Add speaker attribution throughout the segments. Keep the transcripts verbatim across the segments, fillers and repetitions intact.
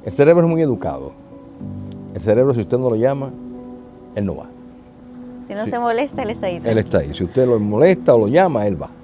Speaker 1: El cerebro es muy educado. El cerebro, si usted no lo llama, él no va.
Speaker 2: Si no
Speaker 1: Sí.
Speaker 2: se molesta, él está ahí.
Speaker 1: Él está ahí. Si usted lo molesta o lo llama, él va.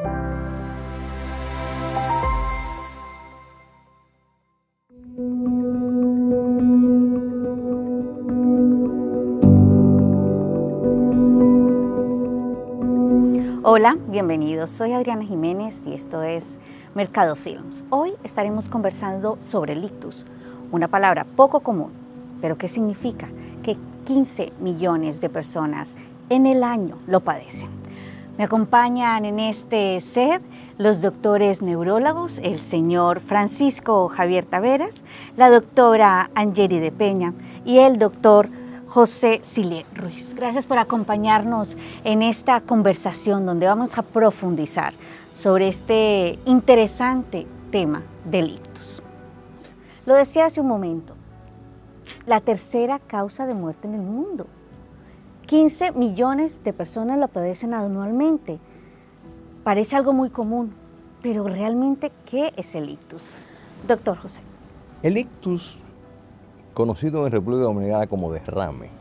Speaker 2: Hola, bienvenidos. Soy Adriana Jiménez y esto es Mercado Films. Hoy estaremos conversando sobre el ictus, una palabra poco común, pero ¿qué significa? Que quince millones de personas en el año lo padecen. Me acompañan en este set los doctores neurólogos, el señor Francisco Javier Taveras, la doctora Angeli de Peña y el doctor José Silé Ruiz. Gracias por acompañarnos en esta conversación donde vamos a profundizar sobre este interesante tema del ictus. Lo decía hace un momento, la tercera causa de muerte en el mundo. quince millones de personas lo padecen anualmente. Parece algo muy común, pero realmente, ¿qué es el ictus? Doctor José.
Speaker 1: El ictus, conocido en República Dominicana como derrame,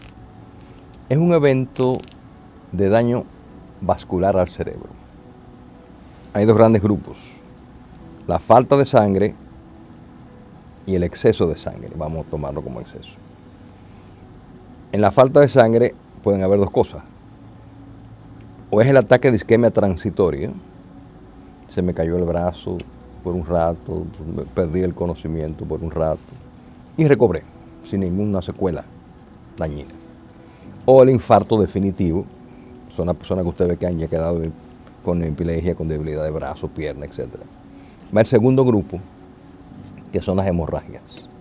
Speaker 1: es un evento de daño vascular al cerebro. Hay dos grandes grupos, la falta de sangre y el exceso de sangre, vamos a tomarlo como exceso. En la falta de sangre pueden haber dos cosas, o es el ataque de isquemia transitoria, se me cayó el brazo por un rato, perdí el conocimiento por un rato, y recobré sin ninguna secuela dañina. O el infarto definitivo, son las personas que usted ve que han ya quedado con epilepsia, con debilidad de brazo, pierna, etcétera. Va el segundo grupo, que son las hemorragias.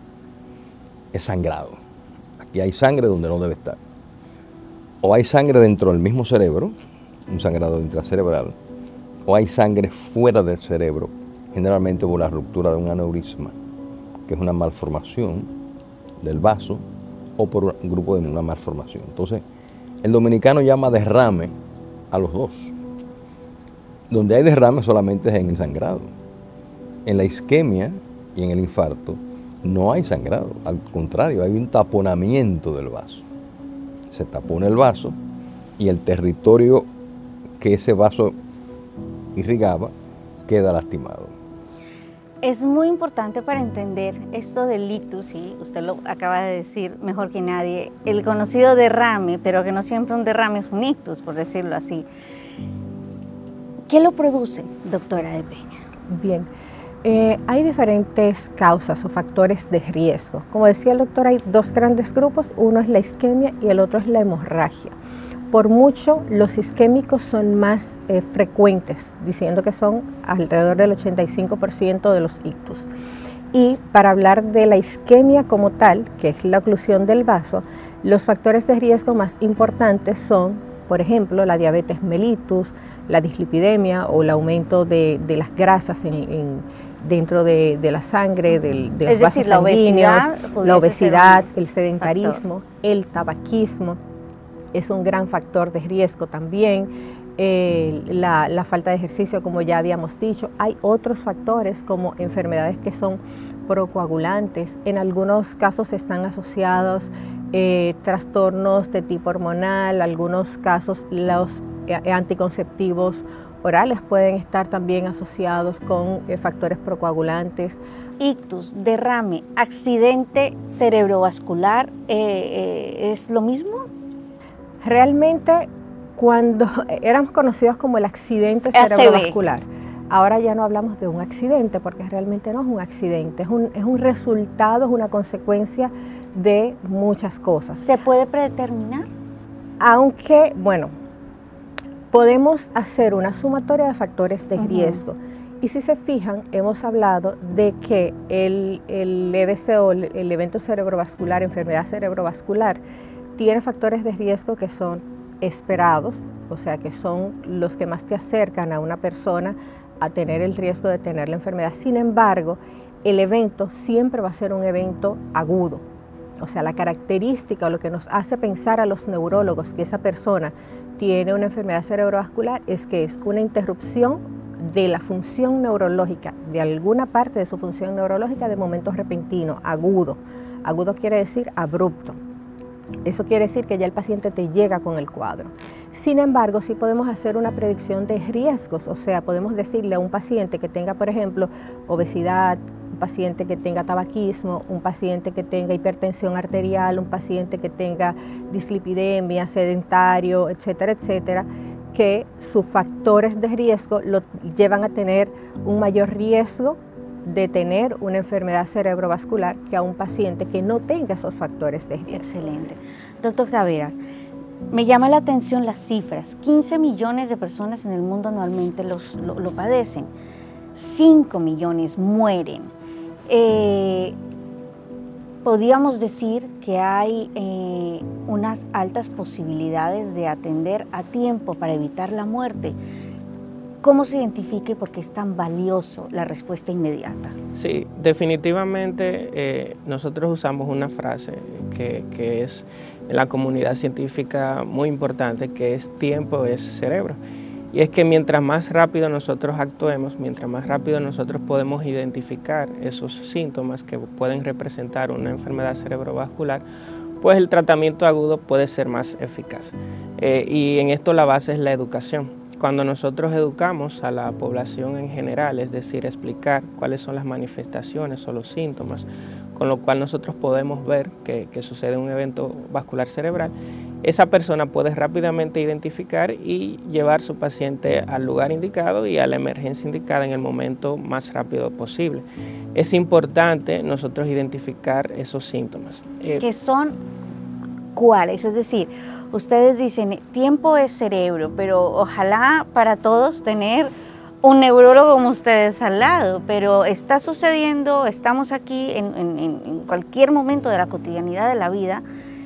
Speaker 1: Es sangrado. Aquí hay sangre donde no debe estar. O hay sangre dentro del mismo cerebro, un sangrado intracerebral, o hay sangre fuera del cerebro, generalmente por la ruptura de un aneurisma, que es una malformación del vaso, o por un grupo de una malformación. Entonces, el dominicano llama derrame a los dos. Donde hay derrame solamente es en el sangrado. En la isquemia y en el infarto no hay sangrado, al contrario, hay un taponamiento del vaso. Se tapona el vaso y el territorio que ese vaso irrigaba queda lastimado.
Speaker 2: Es muy importante para entender esto del ictus, y usted lo acaba de decir mejor que nadie, el conocido derrame, pero que no siempre un derrame es un ictus, por decirlo así. ¿Qué lo produce, doctora de Peña?
Speaker 3: Bien, eh, hay diferentes causas o factores de riesgo. Como decía el doctor, hay dos grandes grupos, uno es la isquemia y el otro es la hemorragia. Por mucho, los isquémicos son más eh, frecuentes, diciendo que son alrededor del ochenta y cinco por ciento de los ictus. Y para hablar de la isquemia como tal, que es la oclusión del vaso, los factores de riesgo más importantes son, por ejemplo, la diabetes mellitus, la dislipidemia o el aumento de, de las grasas en, en, dentro de, de la sangre, del, de los
Speaker 2: es decir,
Speaker 3: vasos
Speaker 2: la
Speaker 3: sanguíneos,
Speaker 2: obesidad,
Speaker 3: la obesidad, el
Speaker 2: factor.
Speaker 3: sedentarismo, el tabaquismo. Es un gran factor de riesgo también, eh, la, la falta de ejercicio, como ya habíamos dicho. Hay otros factores como enfermedades que son procoagulantes. En algunos casos están asociados eh, trastornos de tipo hormonal, algunos casos los eh, anticonceptivos orales pueden estar también asociados con eh, factores procoagulantes.
Speaker 2: Ictus, derrame, accidente cerebrovascular, eh, eh, ¿es lo mismo?
Speaker 3: Realmente, cuando éramos conocidos como el accidente cerebrovascular, ahora ya no hablamos de un accidente, porque realmente no es un accidente, es un, es un resultado, es una consecuencia de muchas cosas.
Speaker 2: ¿Se puede predeterminar?
Speaker 3: Aunque, bueno, podemos hacer una sumatoria de factores de uh-huh. riesgo. Y si se fijan, hemos hablado de que el, el E B C o, el evento cerebrovascular, enfermedad cerebrovascular, tiene factores de riesgo que son esperados, o sea, que son los que más te acercan a una persona a tener el riesgo de tener la enfermedad. Sin embargo, el evento siempre va a ser un evento agudo. O sea, la característica o lo que nos hace pensar a los neurólogos que esa persona tiene una enfermedad cerebrovascular es que es una interrupción de la función neurológica, de alguna parte de su función neurológica de momento repentino, agudo. Agudo quiere decir abrupto. Eso quiere decir que ya el paciente te llega con el cuadro. Sin embargo, sí podemos hacer una predicción de riesgos, o sea, podemos decirle a un paciente que tenga, por ejemplo, obesidad, un paciente que tenga tabaquismo, un paciente que tenga hipertensión arterial, un paciente que tenga dislipidemia, sedentario, etcétera, etcétera, que sus factores de riesgo lo llevan a tener un mayor riesgo de tener una enfermedad cerebrovascular que a un paciente que no tenga esos factores de riesgo.
Speaker 2: Excelente. Doctor Taveras, me llama la atención las cifras. quince millones de personas en el mundo anualmente los, lo, lo padecen. cinco millones mueren. Eh, podríamos decir que hay eh, unas altas posibilidades de atender a tiempo para evitar la muerte. ¿Cómo se identifica y por qué es tan valioso la respuesta inmediata?
Speaker 4: Sí, definitivamente eh, nosotros usamos una frase que, que es en la comunidad científica muy importante, que es tiempo es cerebro. Y es que mientras más rápido nosotros actuemos, mientras más rápido nosotros podemos identificar esos síntomas que pueden representar una enfermedad cerebrovascular, pues el tratamiento agudo puede ser más eficaz. Eh, y en esto la base es la educación. Cuando nosotros educamos a la población en general, es decir, explicar cuáles son las manifestaciones o los síntomas, con lo cual nosotros podemos ver que, que sucede un evento vascular cerebral, esa persona puede rápidamente identificar y llevar su paciente al lugar indicado y a la emergencia indicada en el momento más rápido posible. Es importante nosotros identificar esos síntomas.
Speaker 2: Eh, ¿Qué son cuáles? Es decir, ustedes dicen, tiempo es cerebro, pero ojalá para todos tener un neurólogo como ustedes al lado, pero está sucediendo, estamos aquí en, en, en cualquier momento de la cotidianidad de la vida,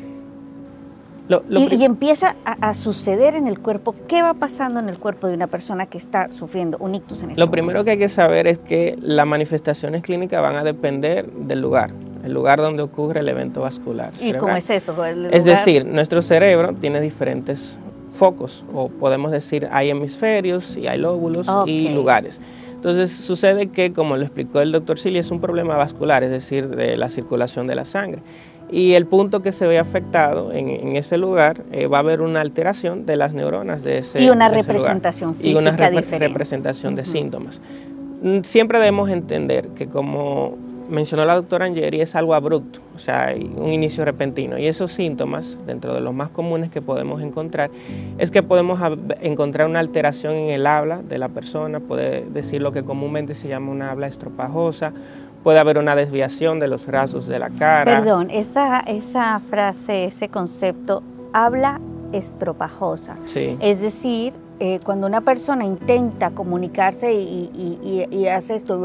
Speaker 2: Lo, lo y, y empieza a, a suceder en el cuerpo. ¿Qué va pasando en el cuerpo de una persona que está sufriendo un ictus en este
Speaker 4: Lo
Speaker 2: momento?
Speaker 4: primero que hay que saber es que las manifestaciones clínicas van a depender del lugar, el lugar donde ocurre el evento vascular cerebral.
Speaker 2: ¿Y cómo es esto? ¿El
Speaker 4: es decir, nuestro cerebro tiene diferentes focos, o podemos decir hay hemisferios y hay lóbulos okay. y lugares. Entonces sucede que, como lo explicó el doctor Silly, es un problema vascular, es decir, de la circulación de la sangre. Y el punto que se ve afectado en, en ese lugar, eh, va a haber una alteración de las neuronas de ese lugar.
Speaker 2: Y una representación física
Speaker 4: y una rep
Speaker 2: diferente.
Speaker 4: representación de uh-huh. síntomas. Siempre debemos entender que, como mencionó la doctora Angeri, es algo abrupto, o sea, hay un inicio repentino. Y esos síntomas, dentro de los más comunes que podemos encontrar, es que podemos encontrar una alteración en el habla de la persona, puede decir lo que comúnmente se llama una habla estropajosa, puede haber una desviación de los rasgos de la cara.
Speaker 2: Perdón, esa, esa frase, ese concepto, habla estropajosa.
Speaker 4: Sí.
Speaker 2: Es decir, eh, cuando una persona intenta comunicarse y, y, y, y hace esto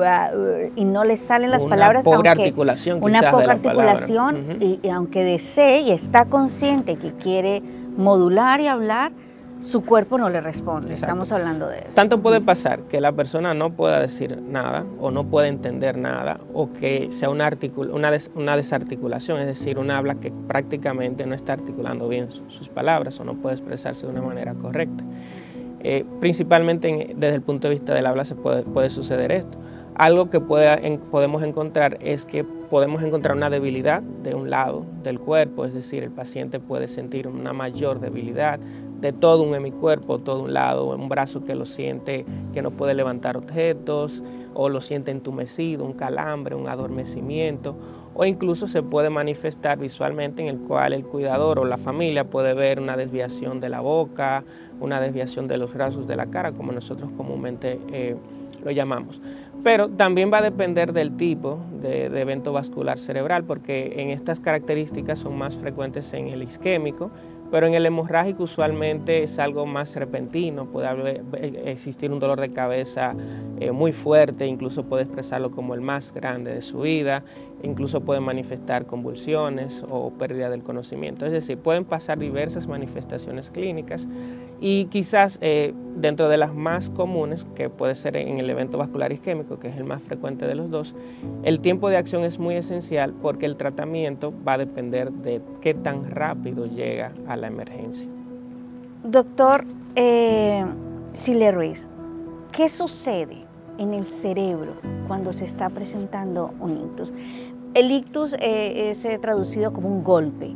Speaker 2: y no le salen las
Speaker 4: una
Speaker 2: palabras,
Speaker 4: pobre
Speaker 2: aunque,
Speaker 4: articulación
Speaker 2: una
Speaker 4: quizás
Speaker 2: poca
Speaker 4: de la
Speaker 2: articulación
Speaker 4: palabra.
Speaker 2: y, y aunque desee y está consciente que quiere modular y hablar, su cuerpo no le responde. Exacto. Estamos hablando de eso.
Speaker 4: Tanto puede pasar que la persona no pueda decir nada o no pueda entender nada, o que sea una, una, des una desarticulación, es decir, un habla que prácticamente no está articulando bien su sus palabras o no puede expresarse de una manera correcta. Eh, principalmente en, desde el punto de vista del habla se puede, puede suceder esto. Algo que pueda, en, podemos encontrar es que podemos encontrar una debilidad de un lado del cuerpo, es decir, el paciente puede sentir una mayor debilidad de todo un hemicuerpo, todo un lado, un brazo que lo siente que no puede levantar objetos, o lo siente entumecido, un calambre, un adormecimiento, o incluso se puede manifestar visualmente, en el cual el cuidador o la familia puede ver una desviación de la boca, una desviación de los rasgos de la cara, como nosotros comúnmente eh, lo llamamos. Pero también va a depender del tipo de, de evento vascular cerebral, porque en estas características son más frecuentes en el isquémico, pero en el hemorrágico usualmente es algo más repentino, puede haber, existir un dolor de cabeza eh, muy fuerte, incluso puede expresarlo como el más grande de su vida, incluso puede manifestar convulsiones o pérdida del conocimiento. Es decir, pueden pasar diversas manifestaciones clínicas y quizás eh, dentro de las más comunes, que puede ser en el evento vascular isquémico, que es el más frecuente de los dos, el tiempo de acción es muy esencial porque el tratamiento va a depender de qué tan rápido llega a la emergencia.
Speaker 2: Doctor eh, Silly Ruiz, ¿Qué sucede en el cerebro cuando se está presentando un ictus? El ictus eh, es eh, traducido como un golpe.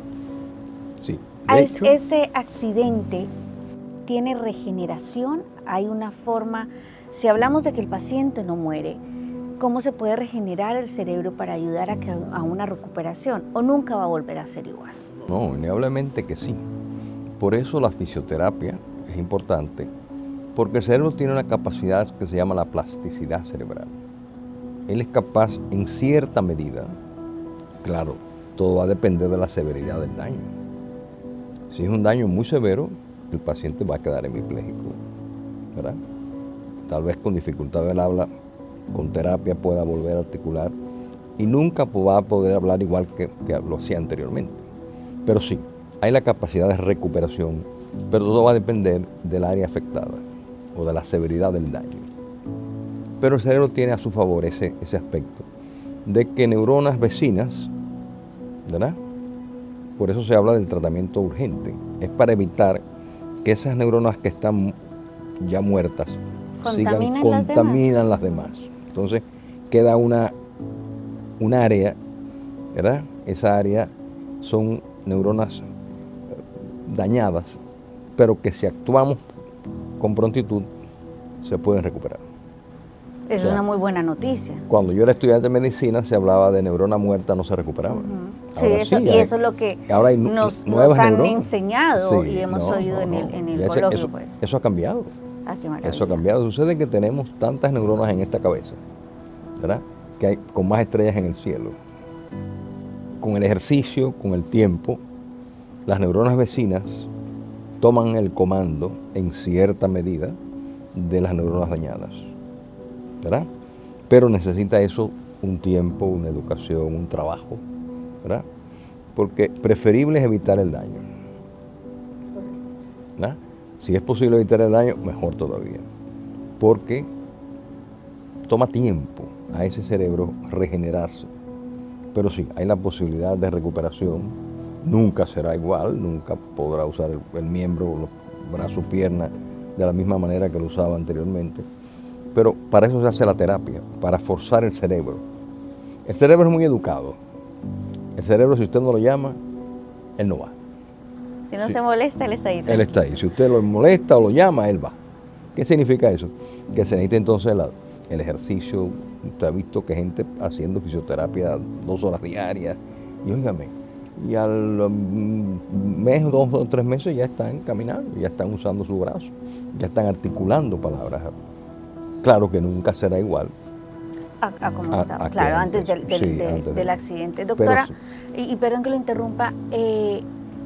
Speaker 1: Sí.
Speaker 2: ¿A
Speaker 1: hecho,
Speaker 2: ese accidente tiene regeneración? ¿Hay una forma? Si hablamos de que el paciente no muere, ¿cómo se puede regenerar el cerebro para ayudar a, que, a una recuperación? ¿O nunca va a volver a ser igual?
Speaker 1: No, innegablemente que sí. Por eso la fisioterapia es importante, porque el cerebro tiene una capacidad que se llama la plasticidad cerebral. Él es capaz, en cierta medida, claro, todo va a depender de la severidad del daño. Si es un daño muy severo, el paciente va a quedar hemipléjico, ¿verdad? Tal vez con dificultad del habla, con terapia pueda volver a articular y nunca va a poder hablar igual que, que lo hacía anteriormente. Pero sí, hay la capacidad de recuperación, pero todo va a depender del área afectada o de la severidad del daño. Pero el cerebro tiene a su favor ese, ese aspecto de que neuronas vecinas, ¿verdad? Por eso se habla del tratamiento urgente. Es para evitar que esas neuronas que están ya muertas
Speaker 2: Contaminan,
Speaker 1: sigan,
Speaker 2: las,
Speaker 1: contaminan
Speaker 2: demás.
Speaker 1: las demás. Entonces queda una, una área, ¿verdad? Esa área son neuronas dañadas, pero que si actuamos con prontitud se pueden recuperar.
Speaker 2: Es
Speaker 1: o sea,
Speaker 2: una muy buena noticia.
Speaker 1: Cuando yo era estudiante de medicina se hablaba de neurona muerta no se recuperaba.
Speaker 2: Uh-huh. Sí, eso,
Speaker 1: sí,
Speaker 2: y
Speaker 1: hay,
Speaker 2: eso es lo que
Speaker 1: ahora hay
Speaker 2: nos,
Speaker 1: nuevas
Speaker 2: nos han
Speaker 1: neuronas.
Speaker 2: enseñado
Speaker 1: Sí,
Speaker 2: y hemos
Speaker 1: no,
Speaker 2: oído
Speaker 1: no,
Speaker 2: en el,
Speaker 1: no.
Speaker 2: en el
Speaker 1: Ese,
Speaker 2: coloquio.
Speaker 1: eso,
Speaker 2: Pues.
Speaker 1: eso ha cambiado.
Speaker 2: Ah, qué maravilla.
Speaker 1: Eso ha cambiado. Sucede que tenemos tantas neuronas en esta cabeza, ¿verdad? Que hay con más estrellas en el cielo. Con el ejercicio, con el tiempo, las neuronas vecinas toman el comando en cierta medida de las neuronas dañadas, ¿verdad? Pero necesita eso un tiempo, una educación, un trabajo, ¿verdad? Porque preferible es evitar el daño, ¿verdad? Si es posible evitar el daño, mejor todavía, porque toma tiempo a ese cerebro regenerarse. Pero sí, hay la posibilidad de recuperación, nunca será igual, nunca podrá usar el, el miembro, los brazos, piernas, de la misma manera que lo usaba anteriormente. Pero para eso se hace la terapia, para forzar el cerebro. El cerebro es muy educado. El cerebro, si usted no lo llama, él no va.
Speaker 2: Si no
Speaker 1: Sí.
Speaker 2: se molesta, él está ahí.
Speaker 1: Él está ahí. Si usted lo molesta o lo llama, él va. ¿Qué significa eso? Que se necesita entonces la, el ejercicio. Usted ha visto que gente haciendo fisioterapia dos horas diarias. Y óigame, y al um, mes, dos o tres meses ya están caminando, ya están usando su brazo, ya están articulando palabras. Claro que nunca será igual.
Speaker 2: A, a como
Speaker 1: A-
Speaker 2: estaba,
Speaker 1: a
Speaker 2: claro,
Speaker 1: que
Speaker 2: antes del, del,
Speaker 1: sí,
Speaker 2: de-
Speaker 1: antes
Speaker 2: del
Speaker 1: del-
Speaker 2: accidente. Doctora,
Speaker 1: Pero
Speaker 2: y, y perdón que lo interrumpa, eh,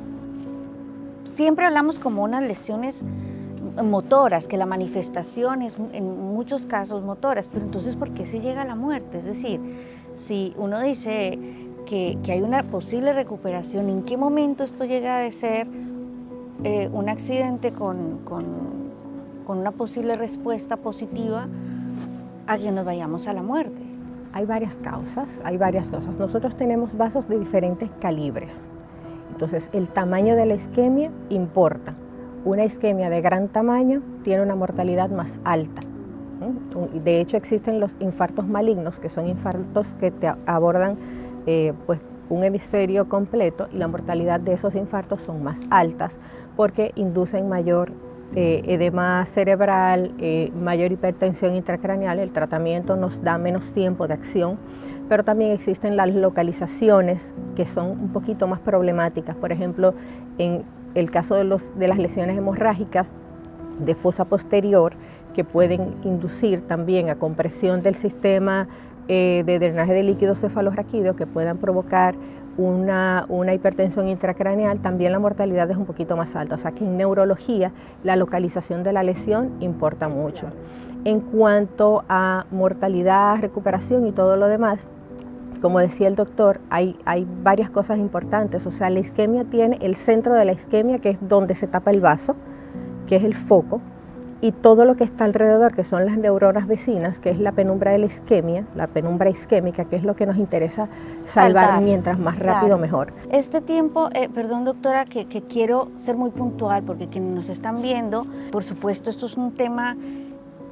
Speaker 2: siempre hablamos como unas lesiones motoras, que la manifestación es en muchos casos motoras, pero entonces ¿por qué se llega a la muerte? Es decir, si uno dice que, que hay una posible recuperación, ¿en qué momento esto llega de ser eh, un accidente con, con, con una posible respuesta positiva a que nos vayamos a la muerte?
Speaker 3: Hay varias causas, hay varias cosas. Nosotros tenemos vasos de diferentes calibres. Entonces, el tamaño de la isquemia importa. Una isquemia de gran tamaño tiene una mortalidad más alta. De hecho, existen los infartos malignos, que son infartos que te abordan eh, pues, un hemisferio completo, y la mortalidad de esos infartos son más altas porque inducen mayor eh, edema cerebral, eh, mayor hipertensión intracraneal. El tratamiento nos da menos tiempo de acción, pero también existen las localizaciones que son un poquito más problemáticas. Por ejemplo, en el caso de, los, de las lesiones hemorrágicas de fosa posterior, que pueden inducir también a compresión del sistema eh, de drenaje de líquido cefalorraquídeo, que puedan provocar una, una hipertensión intracraneal, también la mortalidad es un poquito más alta. O sea que en neurología la localización de la lesión importa mucho. En cuanto a mortalidad, recuperación y todo lo demás, como decía el doctor, hay, hay varias cosas importantes. O sea, la isquemia tiene el centro de la isquemia, que es donde se tapa el vaso, que es el foco, y todo lo que está alrededor, que son las neuronas vecinas, que es la penumbra de la isquemia, la penumbra isquémica, que es lo que nos interesa salvar, salvar. Mientras más rápido, claro. Mejor.
Speaker 2: Este tiempo, eh, perdón doctora, que, que quiero ser muy puntual, porque quienes nos están viendo, por supuesto, esto es un tema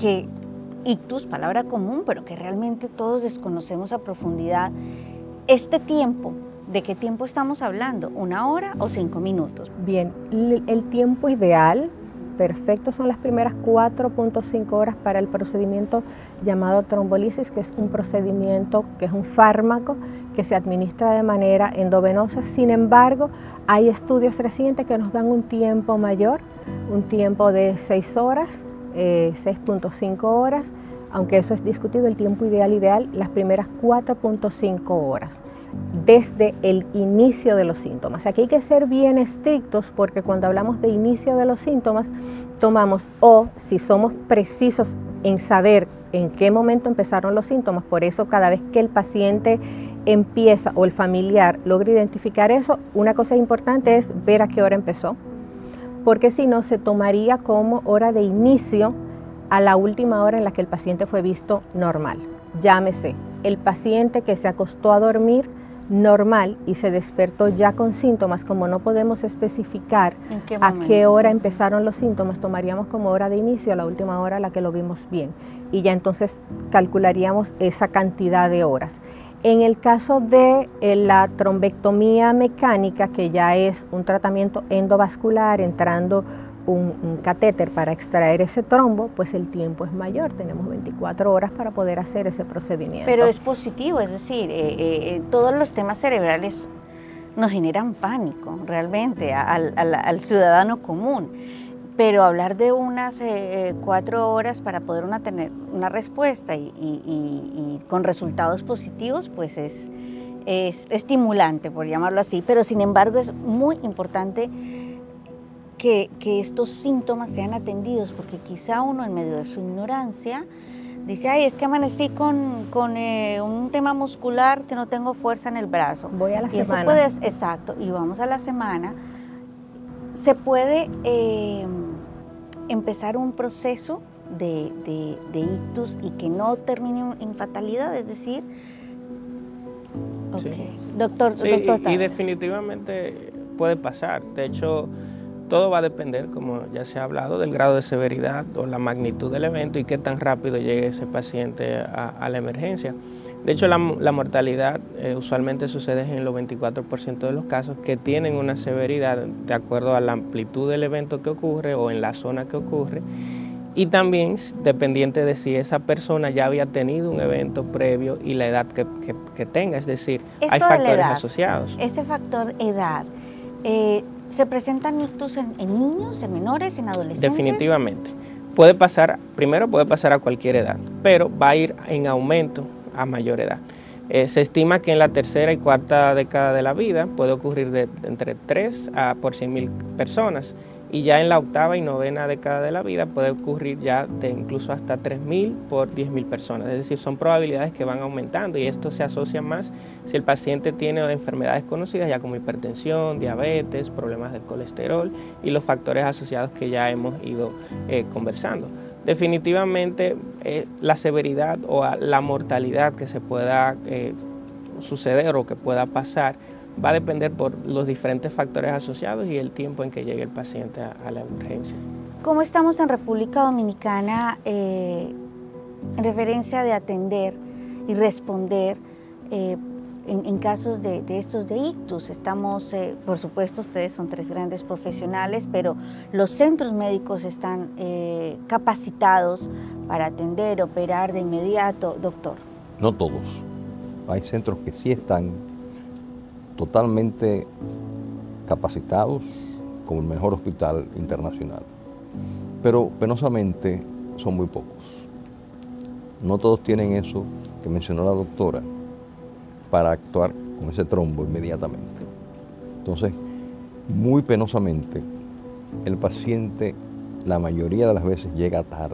Speaker 2: que ictus, palabra común, pero que realmente todos desconocemos a profundidad, este tiempo, ¿de qué tiempo estamos hablando? ¿Una hora o cinco minutos?
Speaker 3: Bien, el tiempo ideal, perfecto, son las primeras cuatro punto cinco horas para el procedimiento llamado trombolisis, que es un procedimiento, que es un fármaco que se administra de manera endovenosa. Sin embargo, hay estudios recientes que nos dan un tiempo mayor, un tiempo de seis horas, eh, seis punto cinco horas, aunque eso es discutido, el tiempo ideal ideal, las primeras cuatro punto cinco horas, desde el inicio de los síntomas. Aquí hay que ser bien estrictos porque cuando hablamos de inicio de los síntomas, tomamos, o si somos precisos en saber en qué momento empezaron los síntomas, por eso cada vez que el paciente empieza o el familiar logra identificar eso, una cosa importante es ver a qué hora empezó, porque si no se tomaría como hora de inicio a la última hora en la que el paciente fue visto normal. Llámese, el paciente que se acostó a dormir normal y se despertó ya con síntomas, como no podemos especificar qué a qué hora empezaron los síntomas, tomaríamos como hora de inicio a la última hora a la que lo vimos bien y ya entonces calcularíamos esa cantidad de horas. En el caso de eh, la trombectomía mecánica, que ya es un tratamiento endovascular entrando un, un catéter para extraer ese trombo, pues el tiempo es mayor, tenemos veinticuatro horas para poder hacer ese procedimiento.
Speaker 2: Pero es positivo, es decir, eh, eh, todos los temas cerebrales nos generan pánico realmente al, al, al ciudadano común, pero hablar de unas eh, cuatro horas para poder una, tener una respuesta y, y, y, y con resultados positivos, pues es, es estimulante, por llamarlo así, pero sin embargo es muy importante Que, que estos síntomas sean atendidos, porque quizá uno en medio de su ignorancia dice, ay, es que amanecí con, con eh, un tema muscular que no tengo fuerza en el brazo.
Speaker 3: Voy a la
Speaker 2: y
Speaker 3: semana.
Speaker 2: Eso puede, exacto, y vamos a la semana. Se puede eh, empezar un proceso de, de, de ictus y que no termine en fatalidad, es decir, ok,
Speaker 4: sí.
Speaker 2: doctor,
Speaker 4: sí,
Speaker 2: doctor
Speaker 4: y, y definitivamente puede pasar. De hecho, todo va a depender, como ya se ha hablado, del grado de severidad o la magnitud del evento y qué tan rápido llegue ese paciente a, a la emergencia. De hecho, la, la mortalidad eh, usualmente sucede en los veinticuatro por ciento de los casos que tienen una severidad de acuerdo a la amplitud del evento que ocurre o en la zona que ocurre, y también dependiente de si esa persona ya había tenido un evento previo y la edad que, que, que tenga, es decir,
Speaker 2: Esto
Speaker 4: hay factores
Speaker 2: edad,
Speaker 4: asociados.
Speaker 2: Este factor edad, eh, ¿se presentan ictus en, en niños, en menores, en adolescentes?
Speaker 4: Definitivamente. Puede pasar, primero puede pasar a cualquier edad, pero va a ir en aumento a mayor edad. Eh, se estima que en la tercera y cuarta década de la vida puede ocurrir de, de entre tres a por cien mil personas, y ya en la octava y novena década de la vida puede ocurrir ya de incluso hasta tres mil por diez mil personas. Es decir, son probabilidades que van aumentando, y esto se asocia más si el paciente tiene enfermedades conocidas ya como hipertensión, diabetes, problemas del colesterol y los factores asociados que ya hemos ido eh, conversando. Definitivamente eh, la severidad o la mortalidad que se pueda eh, suceder o que pueda pasar va a depender por los diferentes factores asociados y el tiempo en que llegue el paciente a, a la urgencia.
Speaker 2: ¿Cómo estamos en República Dominicana eh, en referencia de atender y responder eh, en, en casos de, de estos de ictus? Estamos, eh, por supuesto, ustedes son tres grandes profesionales, pero los centros médicos están eh, capacitados para atender, operar de inmediato, doctor.
Speaker 1: No todos. Hay centros que sí están totalmente capacitados como el mejor hospital internacional, pero penosamente son muy pocos. No todos tienen eso que mencionó la doctora para actuar con ese trombo inmediatamente. Entonces, muy penosamente, el paciente la mayoría de las veces llega tarde.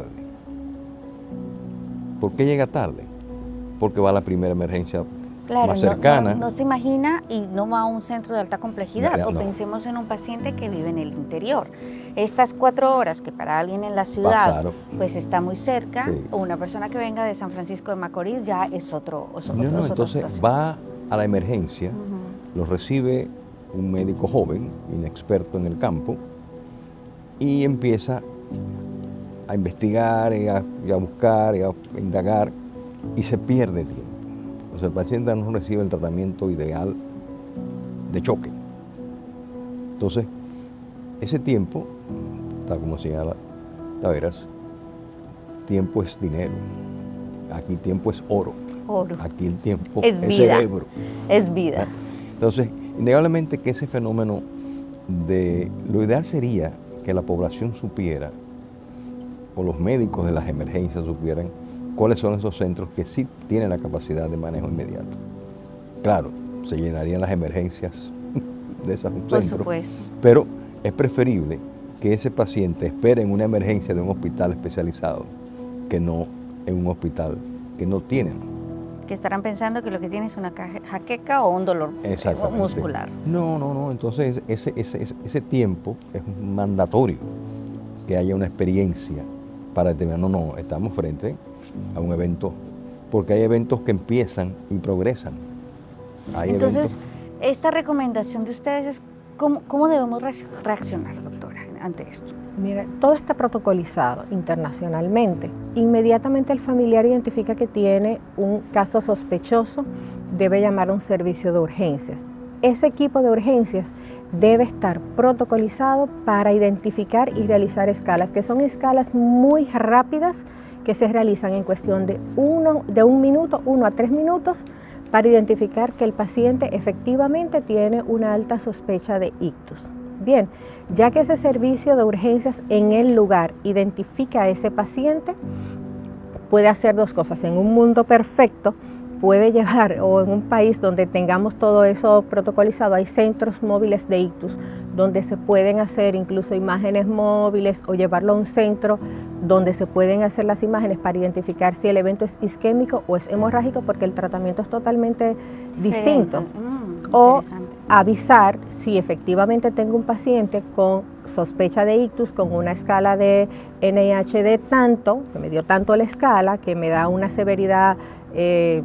Speaker 1: ¿Por qué llega tarde? Porque va a la primera emergencia
Speaker 2: Claro,
Speaker 1: más cercana.
Speaker 2: No, no, no se imagina y no va a un centro de alta complejidad.
Speaker 1: No,
Speaker 2: o
Speaker 1: no.
Speaker 2: pensemos en un paciente que vive en el interior. Estas cuatro horas que para alguien en la ciudad
Speaker 1: Pasaron.
Speaker 2: pues está muy cerca,
Speaker 1: Sí.
Speaker 2: o una persona que venga de San Francisco de Macorís ya es otro, es otro,
Speaker 1: No, no,
Speaker 2: es otro
Speaker 1: entonces
Speaker 2: proceso.
Speaker 1: va a la emergencia,
Speaker 2: Uh-huh.
Speaker 1: lo recibe un médico joven, inexperto en el campo, y empieza a investigar y a, y a buscar y a indagar y se pierde tiempo. O sea, el paciente no recibe el tratamiento ideal de choque. Entonces, ese tiempo, tal como señala Taveras, tiempo es dinero. Aquí tiempo es oro.
Speaker 2: Oro.
Speaker 1: Aquí el tiempo
Speaker 2: es,
Speaker 1: es
Speaker 2: vida.
Speaker 1: cerebro.
Speaker 2: Es vida.
Speaker 1: Entonces, innegablemente que ese fenómeno de... Lo ideal sería que la población supiera, o los médicos de las emergencias supieran, cuáles son esos centros que sí tienen la capacidad de manejo inmediato. Claro, se llenarían las emergencias de esos
Speaker 2: Por
Speaker 1: centros,
Speaker 2: supuesto.
Speaker 1: pero es preferible que ese paciente espere en una emergencia de un hospital especializado que no en un hospital que no tienen.
Speaker 2: Que estarán pensando que lo que tiene es una jaqueca o un dolor muscular.
Speaker 1: No, no, no. Entonces ese, ese, ese, ese tiempo es mandatorio que haya una experiencia para determinar, no, no, estamos frente a un evento, porque hay eventos que empiezan y progresan. Hay
Speaker 2: Entonces,
Speaker 1: eventos...
Speaker 2: esta recomendación de ustedes es cómo, cómo debemos reaccionar, doctora, ante esto.
Speaker 3: Mira, todo está protocolizado internacionalmente. Inmediatamente el familiar identifica que tiene un caso sospechoso, debe llamar a un servicio de urgencias. Ese equipo de urgencias debe estar protocolizado para identificar y realizar escalas, que son escalas muy rápidas que se realizan en cuestión de, uno, de un minuto, uno a tres minutos, para identificar que el paciente efectivamente tiene una alta sospecha de ictus. Bien, ya que ese servicio de urgencias en el lugar identifica a ese paciente, puede hacer dos cosas. En un mundo perfecto, puede llevar, o en un país donde tengamos todo eso protocolizado, hay centros móviles de ictus, donde se pueden hacer incluso imágenes móviles o llevarlo a un centro donde se pueden hacer las imágenes para identificar si el evento es isquémico o es hemorrágico, porque el tratamiento es totalmente distinto.
Speaker 2: Mm,
Speaker 3: o avisar si efectivamente tengo un paciente con sospecha de ictus con una escala de N I H de tanto, que me dio tanto la escala, que me da una severidad eh,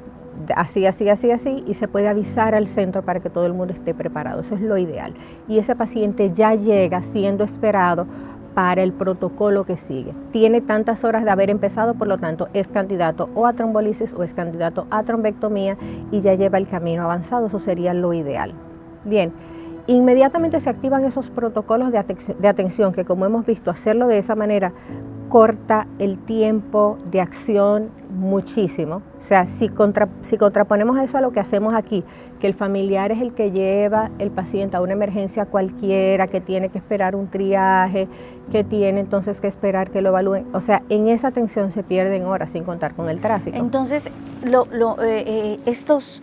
Speaker 3: así, así, así, así, y se puede avisar al centro para que todo el mundo esté preparado. Eso es lo ideal. Y ese paciente ya llega siendo esperado para el protocolo que sigue. Tiene tantas horas de haber empezado, por lo tanto es candidato o a trombolisis o es candidato a trombectomía y ya lleva el camino avanzado. Eso sería lo ideal. Bien, inmediatamente se activan esos protocolos de, aten- de atención que, como hemos visto, hacerlo de esa manera corta el tiempo de acción muchísimo. O sea, si, contra, si contraponemos eso a lo que hacemos aquí, que el familiar es el que lleva el paciente a una emergencia cualquiera, que tiene que esperar un triaje, que tiene entonces que esperar que lo evalúen. O sea, en esa atención se pierden horas sin contar con el tráfico.
Speaker 2: Entonces, lo, lo, eh, eh, estos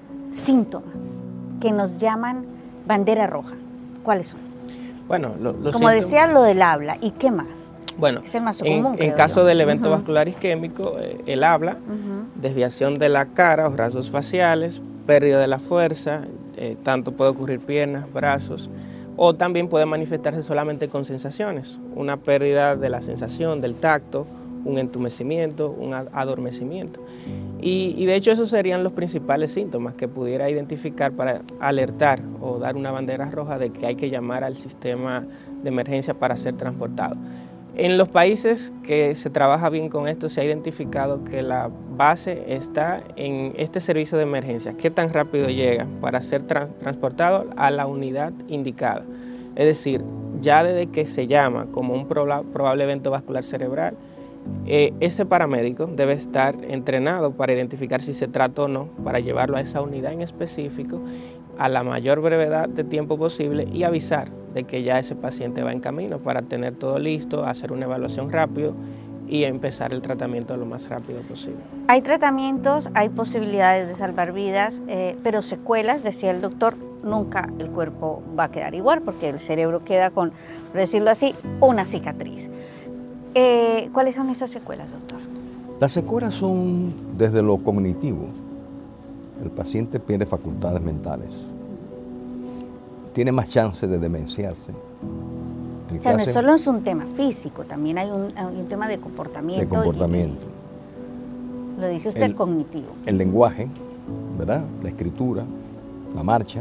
Speaker 2: síntomas que nos llaman bandera roja, ¿cuáles son?
Speaker 4: Bueno, lo, los
Speaker 2: Como
Speaker 4: síntomas...
Speaker 2: decía, lo del habla, ¿y qué más?
Speaker 4: Bueno,
Speaker 2: es el más
Speaker 4: en,
Speaker 2: común,
Speaker 4: en
Speaker 2: creo
Speaker 4: caso
Speaker 2: yo.
Speaker 4: del evento
Speaker 2: Uh-huh.
Speaker 4: vascular isquémico, eh, el habla,
Speaker 2: Uh-huh.
Speaker 4: desviación de la cara o rasgos faciales, pérdida de la fuerza, eh, tanto puede ocurrir piernas, brazos, o también puede manifestarse solamente con sensaciones, una pérdida de la sensación, del tacto, un entumecimiento, un adormecimiento. Y, y de hecho esos serían los principales síntomas que pudiera identificar para alertar o dar una bandera roja de que hay que llamar al sistema de emergencia para ser transportado. En los países que se trabaja bien con esto se ha identificado que la base está en este servicio de emergencia, qué tan rápido llega para ser tra transportado a la unidad indicada. Es decir, ya desde que se llama como un proba probable evento vascular cerebral, eh, ese paramédico debe estar entrenado para identificar si se trata o no, para llevarlo a esa unidad en específico a la mayor brevedad de tiempo posible y avisar de que ya ese paciente va en camino para tener todo listo, hacer una evaluación rápido y empezar el tratamiento lo más rápido posible.
Speaker 2: Hay tratamientos, hay posibilidades de salvar vidas, eh, pero secuelas, decía el doctor, nunca el cuerpo va a quedar igual porque el cerebro queda con, por decirlo así, una cicatriz. Eh, ¿Cuáles son esas secuelas, doctor?
Speaker 1: Las secuelas son desde lo cognitivo. El paciente pierde facultades mentales, tiene más chance de demenciarse. El
Speaker 2: o sea, no
Speaker 1: hace,
Speaker 2: solo es un tema físico, también hay un, hay un tema de comportamiento.
Speaker 1: De comportamiento.
Speaker 2: Y, lo dice usted,
Speaker 1: el,
Speaker 2: cognitivo.
Speaker 1: El lenguaje, ¿verdad? La escritura, la marcha.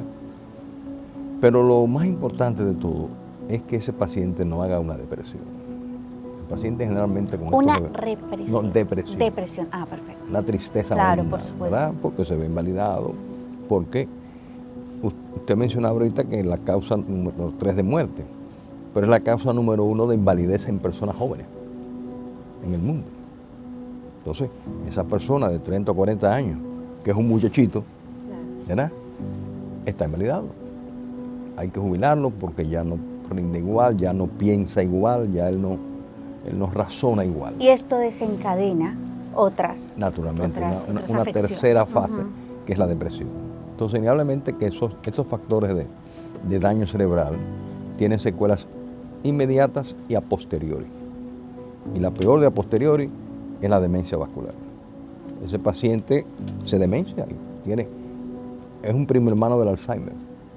Speaker 1: Pero lo más importante de todo es que ese paciente no haga una depresión. El paciente generalmente con
Speaker 2: Una
Speaker 1: esto,
Speaker 2: represión.
Speaker 1: No, depresión.
Speaker 2: Depresión, ah, perfecto.
Speaker 1: Una tristeza
Speaker 2: Claro,
Speaker 1: abundante,
Speaker 2: por supuesto.
Speaker 1: ¿verdad? Porque se ve invalidado, porque usted mencionaba ahorita que la causa número tres de muerte, pero es la causa número uno de invalidez en personas jóvenes en el mundo. Entonces, esa persona de treinta o cuarenta años, que es un muchachito, ¿verdad?, está invalidado. Hay que jubilarlo porque ya no rinde igual, ya no piensa igual, ya él no, él no razona igual.
Speaker 2: Y esto desencadena otras,
Speaker 1: Naturalmente,
Speaker 2: otras,
Speaker 1: una,
Speaker 2: otras
Speaker 1: una
Speaker 2: afecciones.
Speaker 1: tercera fase,
Speaker 2: Uh-huh.
Speaker 1: que es la depresión. Entonces, indudablemente que esos, esos factores de, de daño cerebral tienen secuelas inmediatas y a posteriori. Y la peor de a posteriori es la demencia vascular. Ese paciente se demencia y tiene, es un primo hermano del Alzheimer,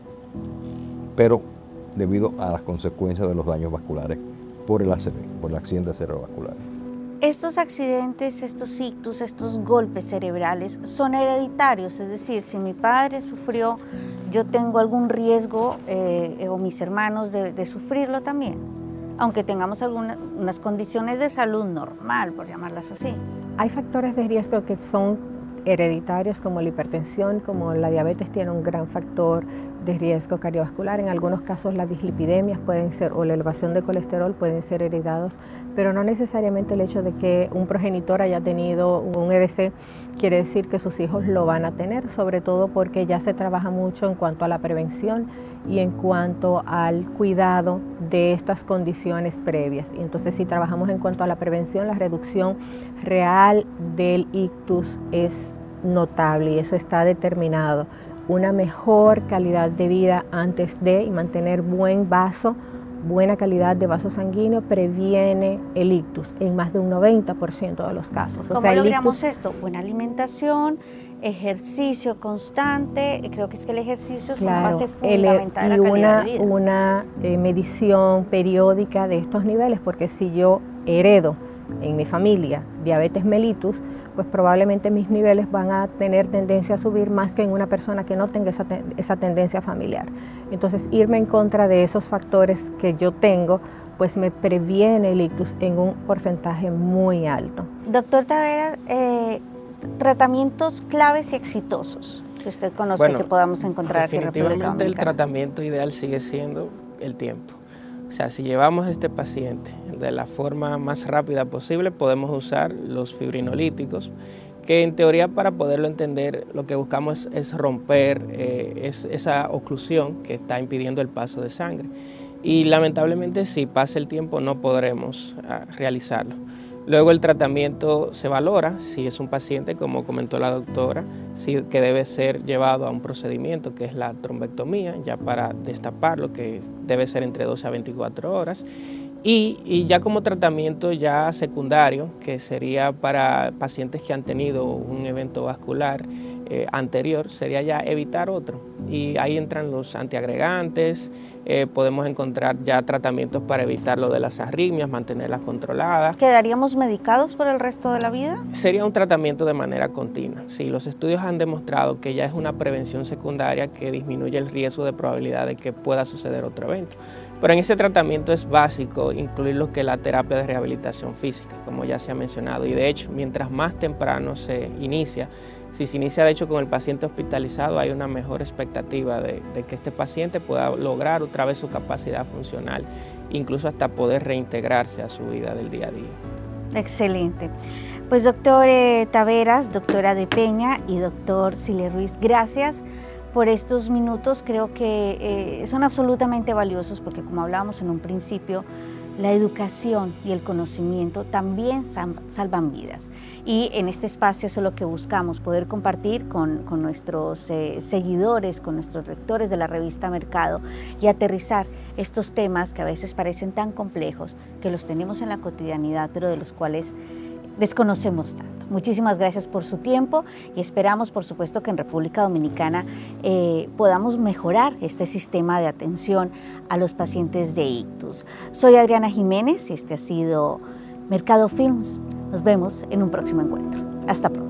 Speaker 1: pero debido a las consecuencias de los daños vasculares por el A C V, por el accidente cerebrovascular.
Speaker 2: Estos accidentes, estos ictus, estos golpes cerebrales son hereditarios, es decir, si mi padre sufrió, yo tengo algún riesgo eh, o mis hermanos de, de sufrirlo también, aunque tengamos algunas unas condiciones de salud normal, por llamarlas así.
Speaker 3: Hay factores de riesgo que son hereditarios, como la hipertensión, como la diabetes tiene un gran factor de riesgo cardiovascular. En algunos casos las dislipidemias pueden ser, o la elevación de colesterol pueden ser heredados, pero no necesariamente el hecho de que un progenitor haya tenido un E B C quiere decir que sus hijos lo van a tener, sobre todo porque ya se trabaja mucho en cuanto a la prevención y en cuanto al cuidado de estas condiciones previas. Y entonces, si trabajamos en cuanto a la prevención, la reducción real del ictus es notable y eso está determinado. Una mejor calidad de vida antes de, y mantener buen vaso, buena calidad de vaso sanguíneo previene el ictus en más de un noventa por ciento de los casos.
Speaker 2: ¿Cómo
Speaker 3: o sea,
Speaker 2: logramos
Speaker 3: ictus,
Speaker 2: esto? Buena alimentación, ejercicio constante, creo que es que el ejercicio es
Speaker 3: claro,
Speaker 2: una base
Speaker 3: el,
Speaker 2: fundamental de
Speaker 3: y
Speaker 2: la calidad
Speaker 3: una,
Speaker 2: de vida.
Speaker 3: una eh, medición periódica de estos niveles, porque si yo heredo en mi familia diabetes mellitus, pues probablemente mis niveles van a tener tendencia a subir más que en una persona que no tenga esa, te esa tendencia familiar. Entonces, irme en contra de esos factores que yo tengo, pues me previene el ictus en un porcentaje muy alto.
Speaker 2: Doctor Taveras, eh, tratamientos claves y exitosos que usted conozca
Speaker 4: Bueno,
Speaker 2: y que podamos encontrar aquí en República
Speaker 4: definitivamente el
Speaker 2: Dominicana.
Speaker 4: tratamiento ideal sigue siendo el tiempo. O sea, si llevamos a este paciente de la forma más rápida posible, podemos usar los fibrinolíticos, que en teoría, para poderlo entender, lo que buscamos es, es romper eh, es, esa oclusión que está impidiendo el paso de sangre. Y lamentablemente, si pasa el tiempo, no podremos uh, realizarlo. Luego el tratamiento se valora si es un paciente, como comentó la doctora, sí, que debe ser llevado a un procedimiento que es la trombectomía, ya para destaparlo, que debe ser entre doce a veinticuatro horas. Y, y ya como tratamiento ya secundario, que sería para pacientes que han tenido un evento vascular eh, anterior, sería ya evitar otro. Y ahí entran los antiagregantes, eh, podemos encontrar ya tratamientos para evitar lo de las arritmias, mantenerlas controladas.
Speaker 2: ¿Quedaríamos medicados por el resto de la vida?
Speaker 4: Sería un tratamiento de manera continua. Sí, los estudios han demostrado que ya es una prevención secundaria que disminuye el riesgo de probabilidad de que pueda suceder otro evento. Pero en ese tratamiento es básico incluir lo que es la terapia de rehabilitación física, como ya se ha mencionado. Y de hecho, mientras más temprano se inicia, si se inicia de hecho con el paciente hospitalizado, hay una mejor expectativa de, de que este paciente pueda lograr otra vez su capacidad funcional, incluso hasta poder reintegrarse a su vida del día a día.
Speaker 2: Excelente. Pues doctor eh, Taveras, doctora De Peña y doctor Ciler Ruiz, gracias por estos minutos. Creo que eh, son absolutamente valiosos porque, como hablábamos en un principio, la educación y el conocimiento también salvan vidas. Y en este espacio eso es lo que buscamos, poder compartir con, con nuestros eh, seguidores, con nuestros lectores de la revista Mercado y aterrizar estos temas que a veces parecen tan complejos, que los tenemos en la cotidianidad, pero de los cuales desconocemos tanto. Muchísimas gracias por su tiempo y esperamos, por supuesto, que en República Dominicana eh, podamos mejorar este sistema de atención a los pacientes de ictus. Soy Adriana Jiménez y este ha sido Mercado Films. Nos vemos en un próximo encuentro. Hasta pronto.